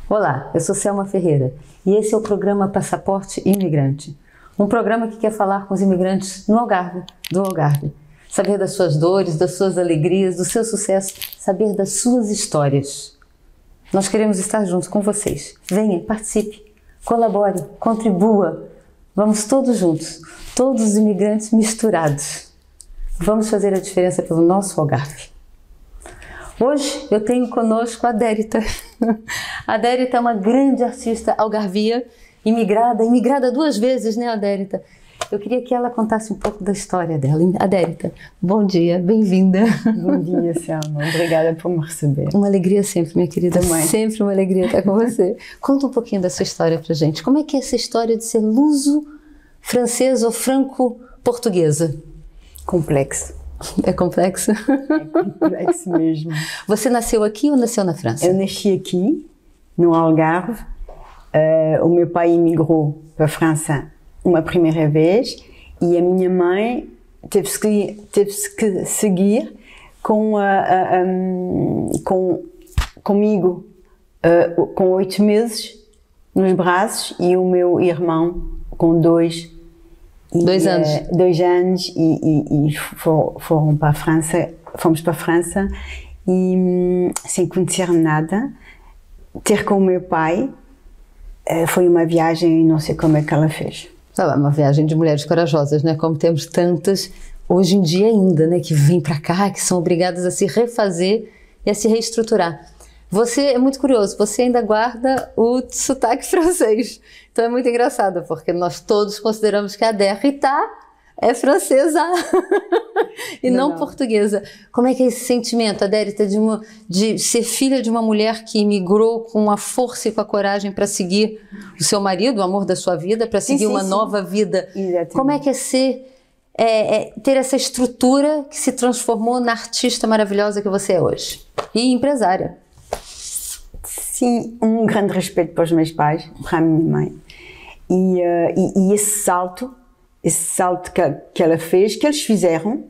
Olá, eu sou Selma Ferreira e esse é o programa Passaporte Imigrante. Um programa que quer falar com os imigrantes no Algarve, do Algarve. Saber das suas dores, das suas alegrias, do seu sucesso, saber das suas histórias. Nós queremos estar juntos com vocês. Venha, participe, colabore, contribua. Vamos todos juntos, todos os imigrantes misturados. Vamos fazer a diferença pelo nosso Algarve. Hoje eu tenho conosco a Dérita. A Dérita é uma grande artista algarvia, imigrada 2 vezes, né, Dérita? Eu queria que ela contasse um pouco da história dela. A Dérita, bom dia, bem-vinda. Bom dia, Selma. Obrigada por me receber. Uma alegria sempre, minha querida. Também. Sempre uma alegria estar com você. Conta um pouquinho da sua história pra gente. Como é que é essa história de ser luso-francesa ou franco-portuguesa? Complexo. É complexo? É complexo mesmo. Você nasceu aqui ou nasceu na França? Eu nasci aqui, no Algarve. O meu pai emigrou para a França uma primeira vez e a minha mãe teve que seguir comigo com 8 meses nos braços e o meu irmão com 2 anos. 2 anos e foram para a França, fomos para a França e sem conhecer nada, ter com o meu pai foi uma viagem, não sei como é que ela fez. Uma viagem de mulheres corajosas, né? Como temos tantas hoje em dia ainda, né? Que vêm para cá, que são obrigadas a se refazer e a se reestruturar. Você é muito curioso, você ainda guarda o sotaque francês. Então é muito engraçado, porque nós todos consideramos que a Dérita é francesa e não portuguesa. Como é que é esse sentimento, a Dérita, de ser filha de uma mulher que imigrou com a força e com a coragem para seguir o seu marido, o amor da sua vida, para seguir uma nova vida? Exatamente. Como é que é ter essa estrutura que se transformou na artista maravilhosa que você é hoje? E empresária. Sim, um grande respeito para os meus pais, para a minha mãe. E esse salto que ela fez, que eles fizeram,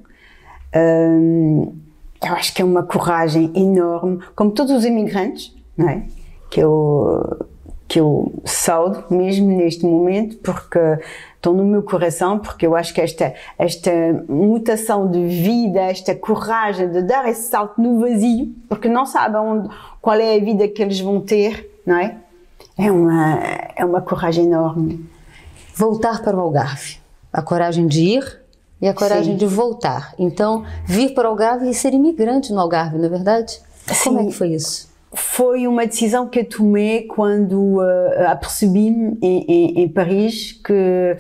eu acho que é uma coragem enorme, como todos os imigrantes, não é? Que eu saudo mesmo neste momento, porque estão no meu coração, porque eu acho que esta mutação de vida, esta coragem de dar esse salto no vazio, porque não sabem qual é a vida que eles vão ter, não é? É uma coragem enorme. Voltar para o Algarve. A coragem de ir e a coragem de voltar. Então, vir para o Algarve e ser imigrante no Algarve, não é verdade? Sim. Como é que foi isso? Foi uma decisão que eu tomei quando apercebi-me em Paris que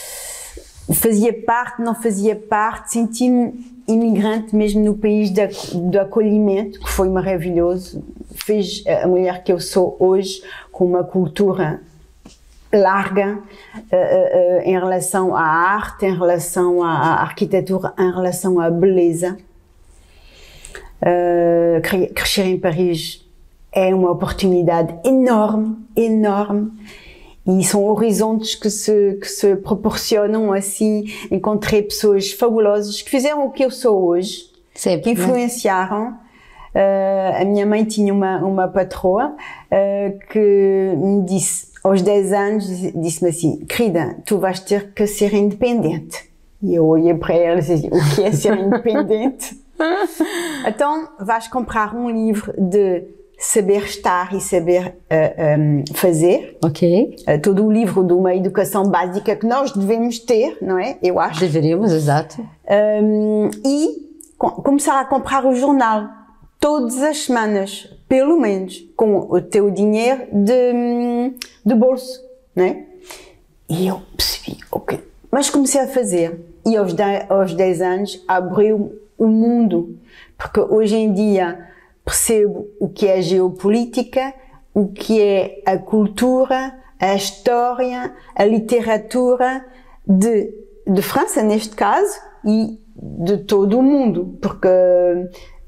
não fazia parte, senti-me imigrante mesmo no país do acolhimento, que foi maravilhoso. Fez a mulher que eu sou hoje com uma cultura larga em relação à arte, em relação à arquitetura, em relação à beleza. Crescer em Paris é uma oportunidade enorme, enorme, e são horizontes que se proporcionam assim. Encontrei pessoas fabulosas que fizeram o que eu sou hoje, sempre, que influenciaram. A minha mãe tinha uma patroa que me disse, aos 10 anos, disse-me assim: querida, tu vais ter que ser independente. E eu olhei para ela e disse: o que é ser independente? Então, vais comprar um livro de saber estar e saber fazer. Ok. Todo o livro de uma educação básica que nós devemos ter, não é? Eu acho. Deveríamos, exato. E começar a comprar o jornal todas as semanas, pelo menos, com o teu dinheiro de bolso, não é? E eu percebi, ok. Mas comecei a fazer. E aos 10 anos abriu o mundo. Porque hoje em dia percebo o que é a geopolítica, o que é a cultura, a história, a literatura de França, neste caso, e de todo o mundo. Porque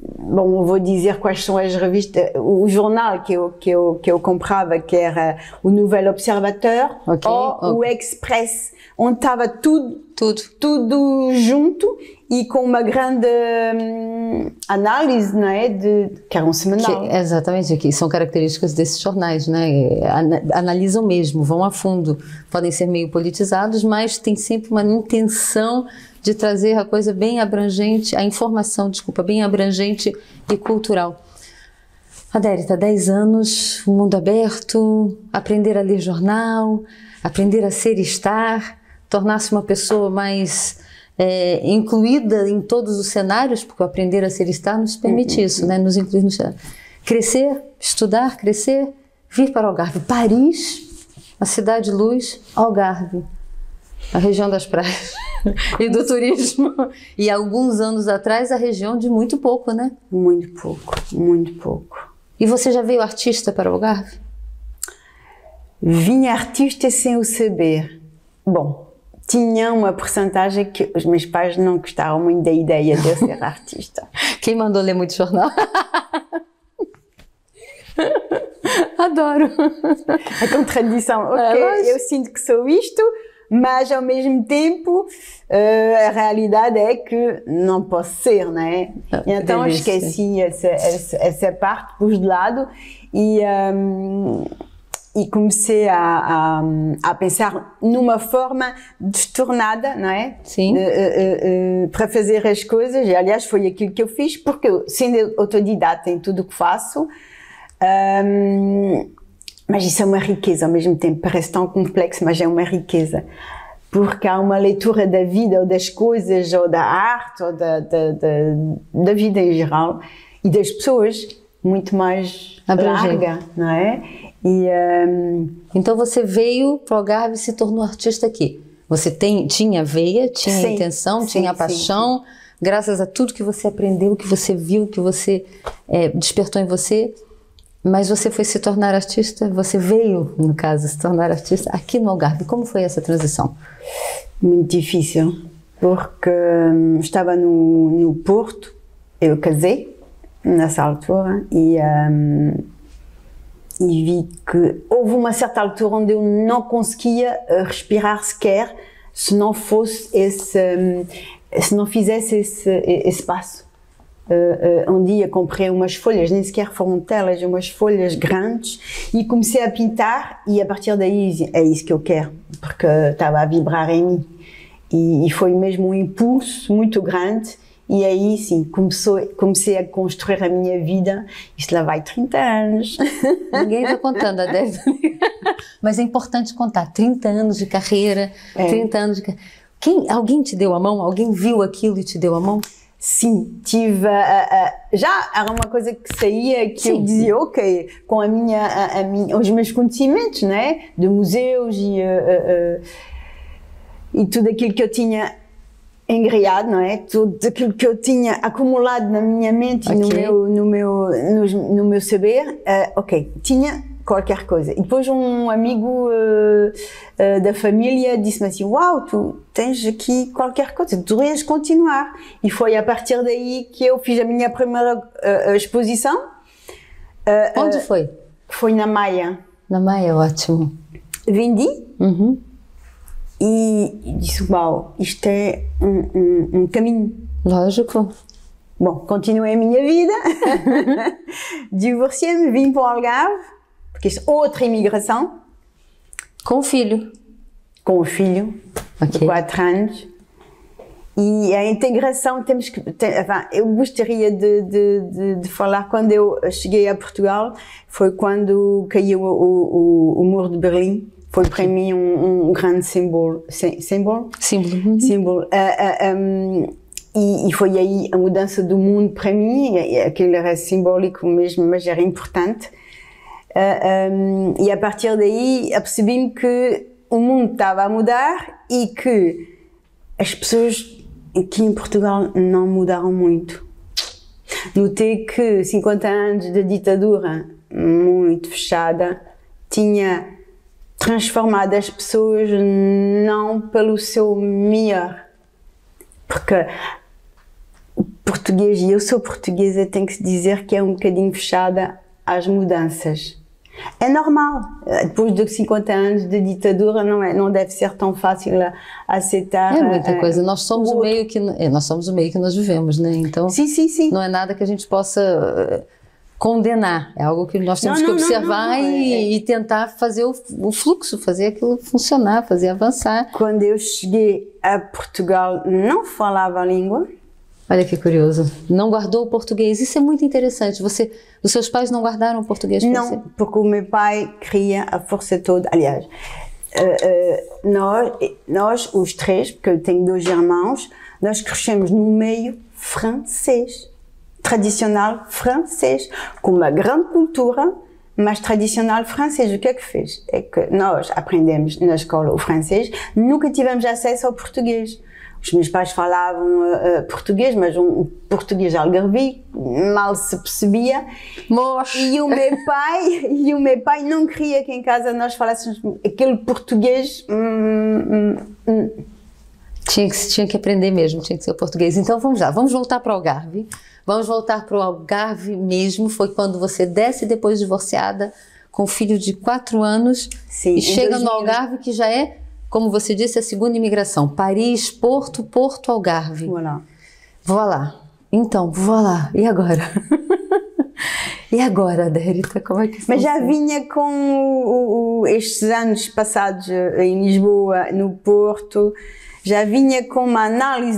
bom, eu vou dizer quais são as revistas, o jornal que eu comprava, que era o Nouvel Observateur, ou o Express, onde estava tudo junto e com uma grande análise, não é, que era um semanal. Exatamente, que são características desses jornais, né? Analisam mesmo, vão a fundo, podem ser meio politizados, mas tem sempre uma intenção de trazer a coisa bem abrangente, a informação, desculpa, bem abrangente e cultural. Adérita, 10 anos, mundo aberto, aprender a ler jornal, aprender a ser e estar, tornar-se uma pessoa mais incluída em todos os cenários, porque o aprender a ser e estar nos permite isso, né? Nos incluir no cenário. Crescer, estudar, crescer, vir para Algarve. Paris, a cidade luz, Algarve, a região das praias e do turismo. E alguns anos atrás, a região de muito pouco, né? Muito pouco, muito pouco. E você já veio artista para o Algarve? Vim artista sem o saber. Bom, tinha uma porcentagem que os meus pais não gostavam muito da ideia de eu ser artista. Quem mandou ler muito jornal? Adoro. A contradição. Ok, eu sinto que sou isto, mas ao mesmo tempo a realidade é que não posso ser, não é? Então esqueci essa parte, pus de lado e comecei a pensar numa forma destornada, não é? Sim. Para fazer as coisas, e aliás foi aquilo que eu fiz, porque eu, sendo autodidata em tudo o que faço, mas isso é uma riqueza ao mesmo tempo, parece tão complexo, mas é uma riqueza, porque há uma leitura da vida ou das coisas, ou da arte, ou da vida em geral, e das pessoas, muito mais larga, não é? Então você veio para o Algarve e se tornou artista aqui. Você tinha veia, tinha intenção, tinha paixão, graças a tudo que você aprendeu, que você viu, que você despertou em você, mas você foi se tornar artista, você veio, no caso, se tornar artista aqui no Algarve. Como foi essa transição? Muito difícil, porque estava no Porto, eu casei nessa altura e vi que houve uma certa altura onde eu não conseguia respirar sequer se não fosse se não fizesse esse passo. Um dia comprei umas folhas, nem sequer foram telas, umas folhas grandes, e comecei a pintar, e a partir daí é isso que eu quero, porque estava a vibrar em mim, e foi mesmo um impulso muito grande. E aí, sim, comecei a construir a minha vida. Isto lá vai 30 anos. Ninguém está contando, Adérita. Mas é importante contar. 30 anos de carreira, 30 anos de carreira. Alguém te deu a mão? Alguém viu aquilo e te deu a mão? Sim, tive... já era uma coisa que saía, que eu dizia, ok, com os meus conhecimentos, né? De museus e tudo aquilo que eu tinha engreado, não é? Tudo aquilo que eu tinha acumulado na minha mente e no meu saber, ok, tinha qualquer coisa. E depois um amigo da família disse-me assim, uau, tu tens aqui qualquer coisa, tu deverias continuar. E foi a partir daí que eu fiz a minha primeira exposição. Onde foi? Foi na Maia. Na Maia, ótimo. Vendi. E disse, uau, isto é um caminho. Lógico. Bom, continuei a minha vida, divorciei-me, vim para o Algarve, porque isto é outra imigração. Com o filho? Com o filho, de 4 anos. E a integração, eu gostaria de falar, quando eu cheguei a Portugal, foi quando caiu o Muro de Berlim. Foi para mim um grande símbolo. Símbolo. E foi aí a mudança do mundo para mim. Aquilo era simbólico mesmo, mas era importante. E a partir daí apercebi-me que o mundo estava a mudar e que as pessoas aqui em Portugal não mudaram muito. Notei que 50 anos de ditadura muito fechada tinha transformado as pessoas não pelo seu melhor, porque português, e eu sou portuguesa, tem que se dizer que é um bocadinho fechada às mudanças. É normal, depois de 50 anos de ditadura não deve ser tão fácil aceitar. É muita coisa, nós somos o meio que nós vivemos, né? Então, sim. Não é nada que a gente possa condenar, é algo que nós temos que observar e tentar fazer o fluxo, fazer aquilo funcionar, fazer avançar. Quando eu cheguei a Portugal, não falava a língua. Olha que curioso, não guardou o português, isso é muito interessante. Os seus pais não guardaram o português para você? Não, porque o meu pai queria a força toda, aliás, nós os três, porque eu tenho 2 irmãos, nós crescemos no meio francês, tradicional francês, com uma grande cultura, mas tradicional francês. O que é que fez? É que nós aprendemos na escola o francês, nunca tivemos acesso ao português. Os meus pais falavam português, mas um português algarvio, mal se percebia. E o meu pai não queria que em casa nós falássemos aquele português. Tinha que aprender mesmo, tinha que ser o português. Então vamos lá, vamos voltar para o Algarve. Vamos voltar para o Algarve mesmo. Foi quando você desce depois divorciada, com um filho de 4 anos, sim, e chega no Algarve, que já é, como você disse, a segunda imigração. Paris, Porto, Algarve. Voilà. Então, voilà. E agora? E agora, Adérita, como é que... Mas já vinha com estes anos passados em Lisboa, no Porto, já vinha com uma análise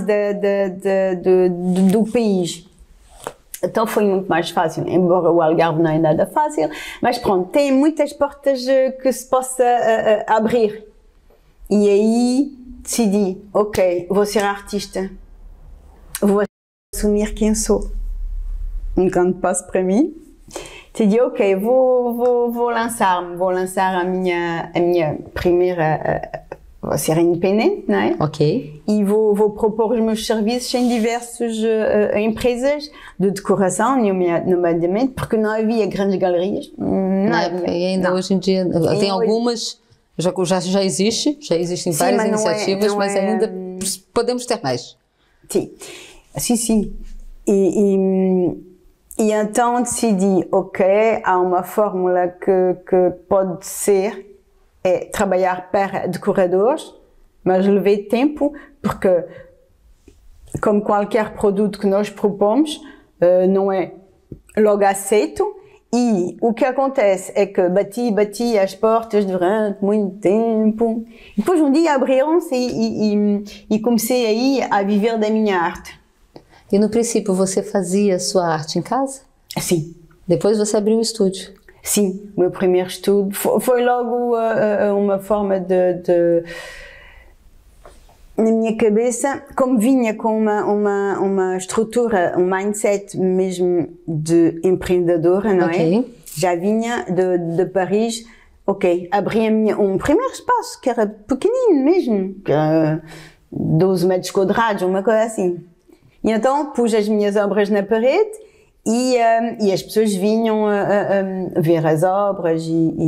do país. Então foi muito mais fácil, embora o Algarve não é nada fácil, mas pronto, tem muitas portas que se possa abrir. E aí decidi, ok, vou ser artista, vou assumir quem sou. Um grande passo para mim. Decidi, ok, vou lançar a minha primeira, vou ser independente, não é? Ok. E vou propor os meus serviços em diversas empresas de decoração, nomeadamente, porque não havia grandes galerias. Não havia. E ainda hoje em dia, tem algumas... Já existem várias iniciativas, mas ainda podemos ter mais. Sim. E então decidi, ok, há uma fórmula que pode ser trabalhar para decoradores, mas levei tempo, porque como qualquer produto que nós propomos, não é logo aceito. E o que acontece é que bati as portas durante muito tempo. E depois um dia abriram-se e comecei aí a viver da minha arte. E no princípio você fazia sua arte em casa? Sim. Depois você abriu um estúdio? Sim, o meu primeiro estúdio foi logo uma forma na minha cabeça, como vinha com uma estrutura, um mindset mesmo de empreendedora, não é? Já vinha de Paris, ok, abri um primeiro espaço que era pequenino mesmo, que era 12 metros quadrados, uma coisa assim. E então pus as minhas obras na parede e as pessoas vinham ver as obras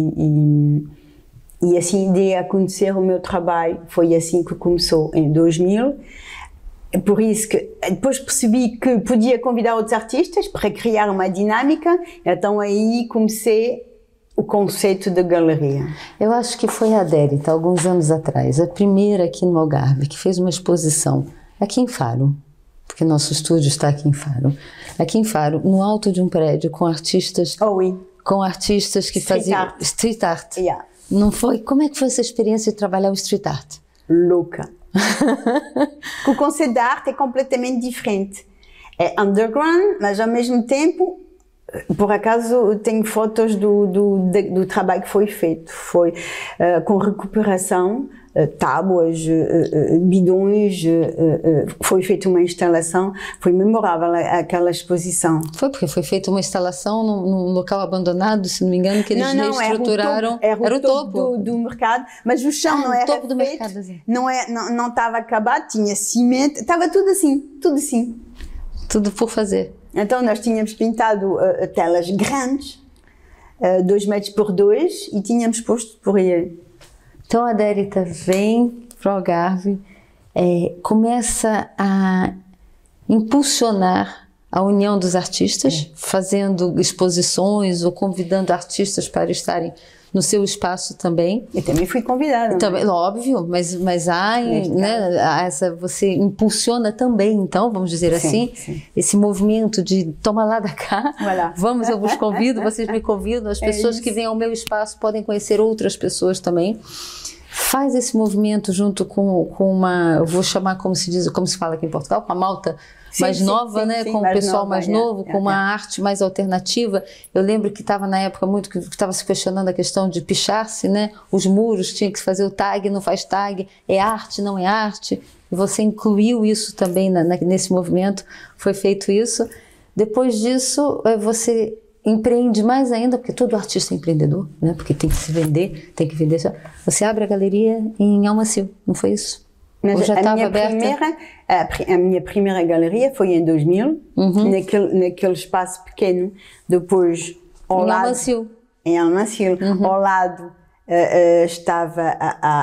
e assim dei a conhecer o meu trabalho. Foi assim que começou, em 2000. Por isso que depois percebi que podia convidar outros artistas para criar uma dinâmica, então aí comecei o conceito de galeria. Eu acho que foi a Adérita, alguns anos atrás, a primeira aqui no Algarve, que fez uma exposição aqui em Faro, porque nosso estúdio está aqui em Faro. Aqui em Faro, no alto de um prédio, com artistas, com artistas que faziam street art. Yeah. Não foi? Como é que foi essa experiência de trabalhar o street art? Louca. O conceito da arte é completamente diferente. É underground, mas ao mesmo tempo, por acaso, tenho fotos do trabalho que foi feito. Foi com recuperação, tábuas, bidões, foi feita uma instalação, foi memorável aquela exposição. Foi porque foi feita uma instalação num local abandonado, se não me engano, que eles reestruturaram. Era o topo do mercado, mas o chão não era topo do feito, mercado, assim. não estava acabado, tinha cimento, estava tudo assim. Tudo por fazer. Então nós tínhamos pintado telas grandes, 2 metros por 2, e tínhamos posto por aí. Então a Adérita vem para o Algarve, começa a impulsionar a união dos artistas, fazendo exposições ou convidando artistas para estarem no seu espaço também. Eu também fui convidada. Também, óbvio, mas há, né, você impulsiona também, então, vamos dizer assim, esse movimento de toma lá da cá, vamos, eu vos convido, vocês me convidam, as pessoas que vêm ao meu espaço podem conhecer outras pessoas também. Faz esse movimento junto com uma, eu vou chamar como se fala aqui em Portugal, com a malta mais nova, né? Com o pessoal mais novo, com uma arte mais alternativa. Eu lembro que estava na época muito que estava se questionando a questão de pichar-se, né? Os muros, tinha que fazer o tag, não faz tag, é arte, não é arte. E você incluiu isso também nesse movimento, foi feito isso. Depois disso, você empreende mais ainda, porque todo artista é empreendedor, né? Porque tem que se vender, tem que vender. Você abre a galeria em Almacio, não foi isso? Mas já estava aberta? A minha primeira galeria foi em 2000, naquele espaço pequeno. Depois, ao lado, em Almacio, ao lado estava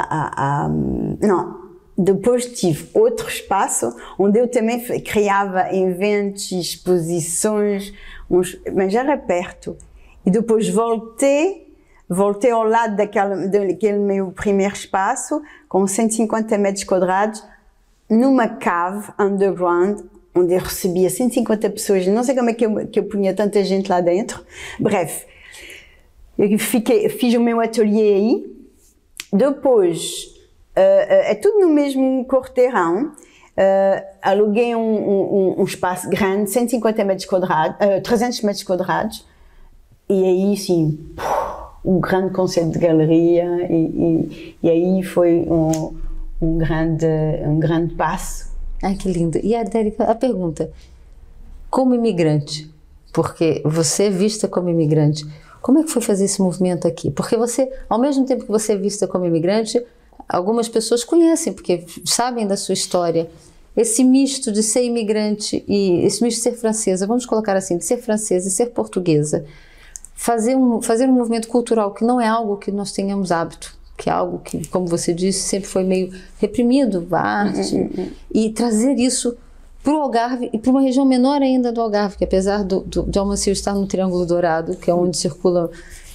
não, depois tive outro espaço onde eu também criava eventos, exposições, mas era perto. E depois voltei ao lado daquele meu primeiro espaço, com 150 metros quadrados, numa cave underground, onde eu recebia 150 pessoas. Não sei como é que eu punha tanta gente lá dentro. Bref, eu fiz o meu ateliê aí. Depois, é tudo no mesmo quarteirão. Aluguei um espaço grande, 150 metros quadrados, 300 metros quadrados. E aí, sim, um grande conceito de galeria, e aí foi um grande passo. Ai, que lindo. E a pergunta, como imigrante, porque você é vista como imigrante, como é que foi fazer esse movimento aqui? Porque você, ao mesmo tempo que você é vista como imigrante, algumas pessoas conhecem, porque sabem da sua história. Esse misto de ser imigrante e esse misto de ser francesa, vamos colocar assim, de ser francesa e ser portuguesa, fazer um movimento cultural que não é algo que nós tenhamos hábito, que é algo que, como você disse, sempre foi meio reprimido, a arte, e trazer isso para o Algarve e para uma região menor ainda do Algarve, que apesar de Almacio estar no Triângulo Dourado, que é onde circula,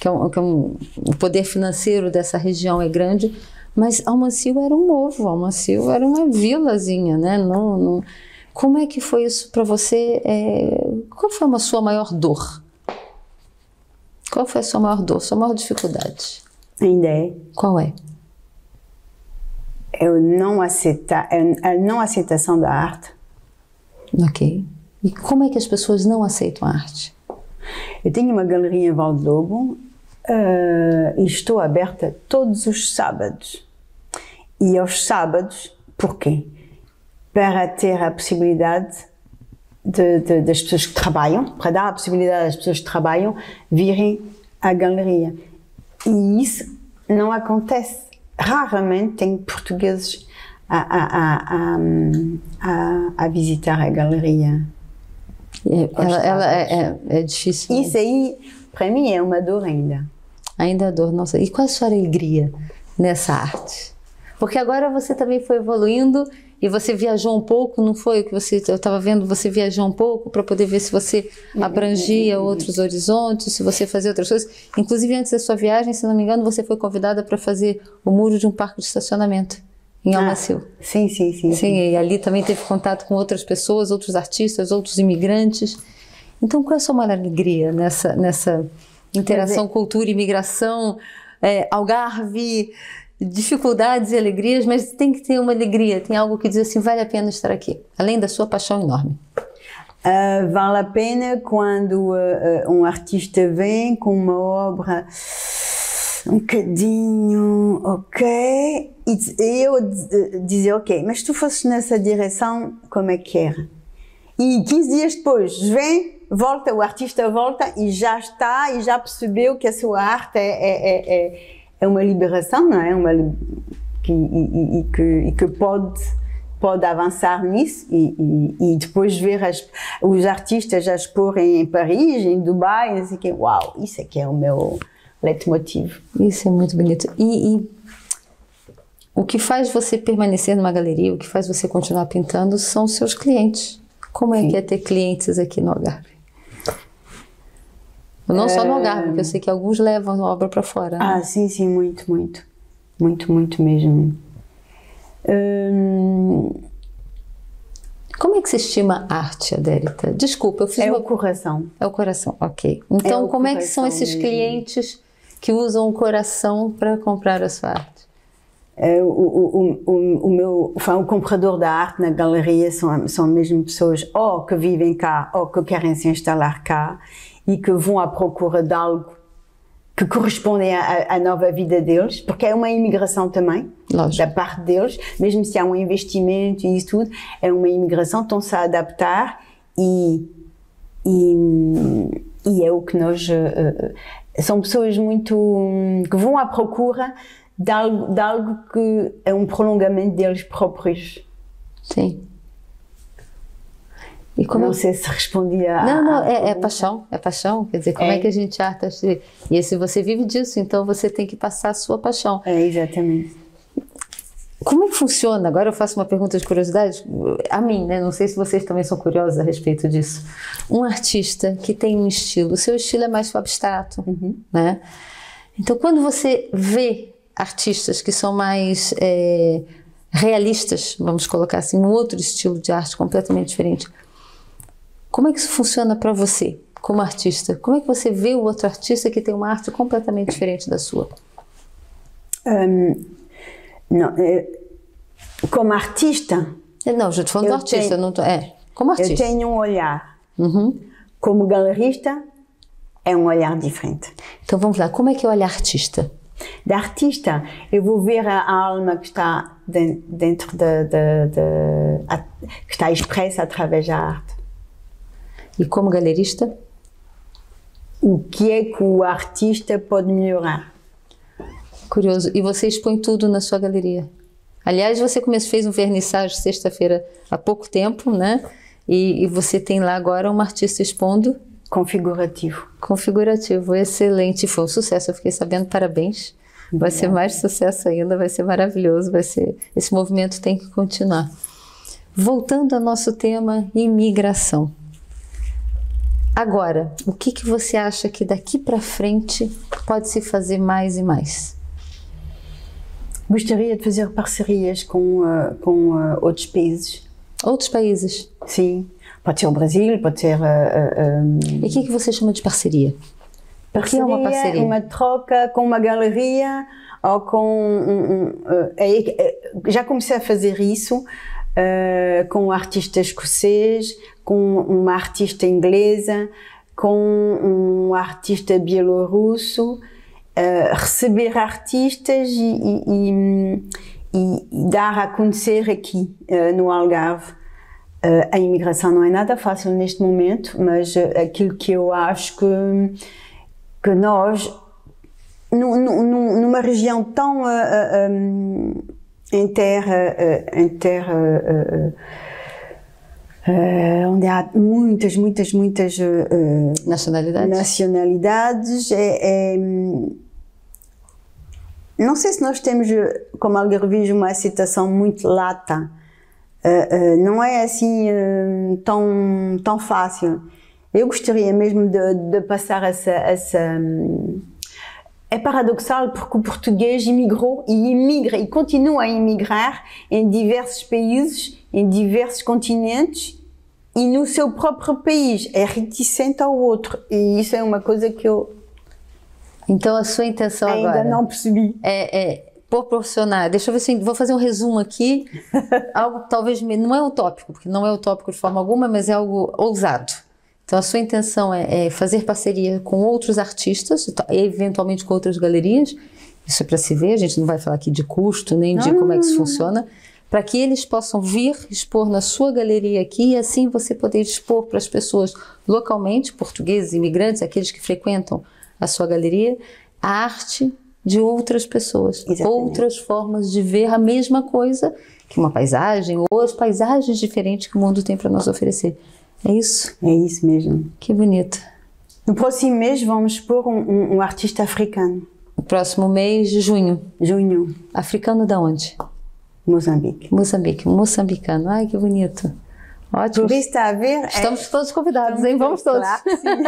o poder financeiro dessa região é grande, mas Almacio era um ovo, Almacio era uma vilazinha, né? Como é que foi isso para você? Qual foi a sua maior dor? Qual foi a sua maior dor, sua maior dificuldade? Ainda é. Qual é? A não aceitação da arte. Ok. E como é que as pessoas não aceitam a arte? Eu tenho uma galeria em Val de Lobo e estou aberta todos os sábados. E aos sábados, porquê? Para ter a possibilidade das pessoas que trabalham, para dar a possibilidade às pessoas que trabalham virem à galeria. E isso não acontece. Raramente tem portugueses a visitar a galeria. É difícil. Isso aí, para mim, é uma dor ainda. Ainda é dor, nossa. E qual é a sua alegria nessa arte? Porque agora você também foi evoluindo e você viajou um pouco, não foi? Eu estava vendo, você viajou um pouco para poder ver se você abrangia outros horizontes, se você fazia outras coisas. Inclusive, antes da sua viagem, se não me engano, você foi convidada para fazer o muro de um parque de estacionamento em Almacio. Sim. E ali também teve contato com outras pessoas, outros artistas, outros imigrantes. Então, qual é a sua maior alegria nessa interação, cultura, imigração, Algarve, dificuldades e alegrias, mas tem que ter uma alegria, tem algo que diz assim, vale a pena estar aqui, além da sua paixão enorme. Vale a pena quando um artista vem com uma obra um bocadinho ok, e eu dizer ok, mas se tu fosses nessa direção, como é que era? E 15 dias depois vem, volta, o artista volta e já está, e já percebeu que a sua arte é uma liberação, não é? Que pode avançar nisso e depois ver os artistas a exporem em Paris, em Dubai, não sei o quê. Uau, isso é que é o meu leitmotiv. Isso é muito bonito. E o que faz você permanecer numa galeria, o que faz você continuar pintando são os seus clientes. Como é que é ter clientes aqui no Algarve? Não só no Algarve, porque eu sei que alguns levam a obra para fora. Ah, sim, sim, muito, muito. Muito, muito mesmo. Como é que se estima arte, Adélita? Desculpa, eu fiz o coração. É o coração, ok. Então, como é que são esses clientes que usam o coração para comprar a sua arte? O comprador da arte na galeria são mesmo pessoas ou que vivem cá ou que querem se instalar cá e que vão à procura de algo que corresponde à nova vida deles, porque é uma imigração também, lógico, da parte deles, mesmo se há um investimento e isso tudo, é uma imigração, estão-se a adaptar e é o que nós... são pessoas muito... que vão à procura de algo que é um prolongamento deles próprios. Sim. E como não sei se respondia Não, é paixão, é paixão. Quer dizer, como é que a gente arta? E se você vive disso, então você tem que passar a sua paixão. É, exatamente. Como é que funciona? Agora eu faço uma pergunta de curiosidade, a mim, né? Não sei se vocês também são curiosos a respeito disso. Um artista que tem um estilo, o seu estilo é mais abstrato, né? Então, quando você vê artistas que são mais realistas, vamos colocar assim, um outro estilo de arte completamente diferente, como é que isso funciona para você, como artista? Como é que você vê o outro artista que tem uma arte completamente diferente da sua? Não, como artista... Não, já estou falando do artista, não tô, como artista. Eu tenho um olhar. Como galerista, é um olhar diferente. Então vamos lá, como é que é o olhar artista? Da artista, eu vou ver a alma que está dentro que está expressa através da arte. E como galerista? O que é que o artista pode melhorar? Curioso. E você expõe tudo na sua galeria? Aliás, você fez um vernissage sexta-feira há pouco tempo, né? E você tem lá agora uma artista expondo... Configurativo. Configurativo, excelente. Foi um sucesso, eu fiquei sabendo, parabéns. Vai ser mais sucesso ainda, vai ser maravilhoso, esse movimento tem que continuar. Voltando ao nosso tema, imigração. Agora, o que você acha que daqui para frente pode se fazer mais e mais? Gostaria de fazer parcerias com outros países. Outros países? Sim. Pode ser o Brasil, pode ser... E o que você chama de parceria? O que é uma parceria? Uma troca com uma galeria ou com... já comecei a fazer isso com um artista escocês, com uma artista inglesa, com um artista bielorrusso, receber artistas e dar a conhecer aqui no Algarve. A imigração não é nada fácil neste momento, mas aquilo que eu acho que nós, numa região tão onde há muitas nacionalidades, não sei se nós temos, como algarvios, uma aceitação muito lata. Não é assim tão fácil. Eu gostaria mesmo de passar essa... É paradoxal porque o português imigrou e imigra e continua a imigrar em diversos países, em diversos continentes e no seu próprio país. É reticente ao outro e isso é uma coisa que eu... Então a sua intenção agora... Ainda não percebi. Proporcionar, deixa eu ver se vou fazer um resumo aqui, algo talvez não é utópico, porque não é utópico de forma alguma, mas é algo ousado. Então a sua intenção é fazer parceria com outros artistas, eventualmente com outras galerias, isso é para se ver, a gente não vai falar aqui de custo, nem de como é que isso funciona, para que eles possam vir expor na sua galeria aqui e assim você poder expor para as pessoas localmente, portugueses, imigrantes, aqueles que frequentam a sua galeria, a arte de outras pessoas, outras formas de ver a mesma coisa que uma paisagem ou as paisagens diferentes que o mundo tem para nos oferecer. É isso? É isso mesmo. Que bonito. No próximo mês vamos expor um artista africano. No próximo mês de junho? Junho. Africano de onde? Moçambique. Moçambique, um moçambicano. Ai, que bonito. Ótimo. Por isso está a ver. Estamos todos convidados, hein? Vamos todos. Claro que sim.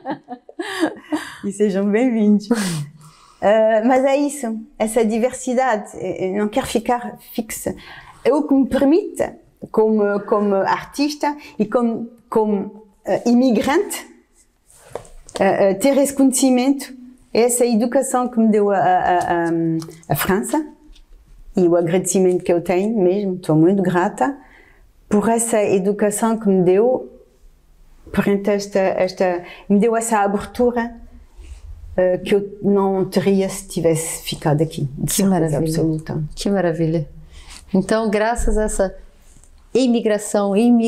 E sejam bem-vindos. Mas é isso, essa diversidade. Eu não quero ficar fixa. É o que me permite, como artista e como imigrante, ter esse conhecimento, essa educação que me deu a França, e o agradecimento que eu tenho mesmo, estou muito grata por essa educação que me deu, perante me deu essa abertura que eu não teria se tivesse ficado aqui. Que maravilha. Absoluta. Que maravilha. Então, graças a essa imigração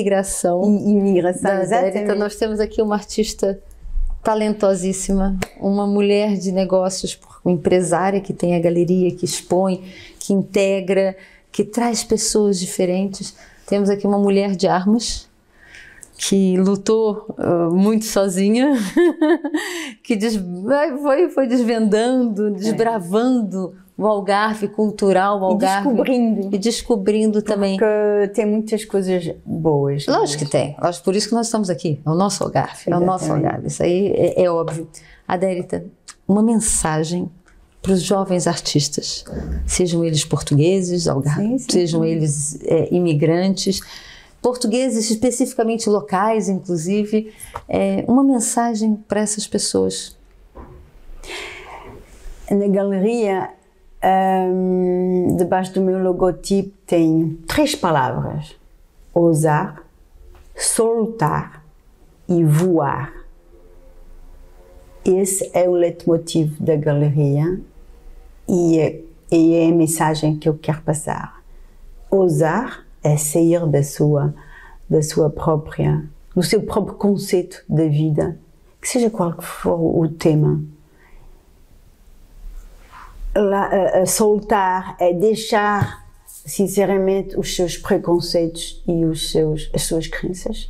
da Adérita, nós temos aqui uma artista talentosíssima, uma mulher de negócios, uma empresária que tem a galeria, que expõe, que integra, que traz pessoas diferentes. Temos aqui uma mulher de armas, que lutou muito sozinha, que foi desvendando, desbravando o Algarve cultural, o Algarve. E descobrindo também. Porque tem muitas coisas boas. Lógico que tem. Lógico, por isso que nós estamos aqui. É o nosso Algarve. Exatamente. É o nosso Algarve. Isso aí é óbvio. Adérita, uma mensagem para os jovens artistas, sejam eles portugueses, Algarve, sejam eles imigrantes, portugueses especificamente locais, inclusive, uma mensagem para essas pessoas. Na galeria, debaixo do meu logotipo, tem 3 palavras: ousar, soltar e voar. Esse é o leitmotiv da galeria e é a mensagem que eu quero passar. Ousar é sair do seu próprio conceito da vida, que seja qual for o tema. Soltar é deixar, sinceramente, os seus preconceitos e as suas crenças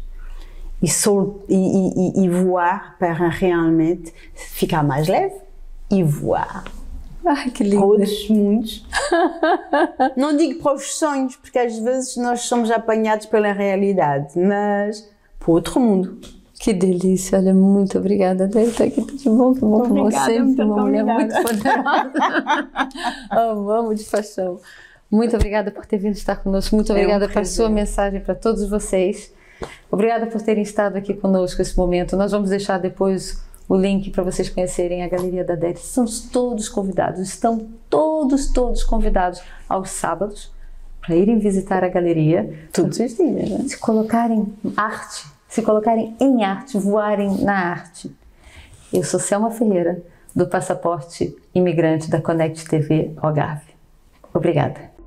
e voar para realmente ficar mais leve e voar. Ai, que lindo! Para outros mundos. Não digo para os sonhos, porque às vezes nós somos apanhados pela realidade, mas para outro mundo. Que delícia! Olha, muito obrigada, Adérita. Que bom com você. Uma mulher muito poderosa. Amo de paixão. Muito obrigada por ter vindo estar conosco. Muito obrigada pela sua mensagem para todos vocês. Obrigada por terem estado aqui conosco nesse momento. Nós vamos deixar depois o link para vocês conhecerem a Galeria da Adérita. Estamos todos convidados, estão todos convidados aos sábados para irem visitar a galeria. Todos os dias, né? Se colocarem em arte, voarem na arte. Eu sou Selma Ferreira, do Passaporte Imigrante da Connect TV Algarve. Obrigada.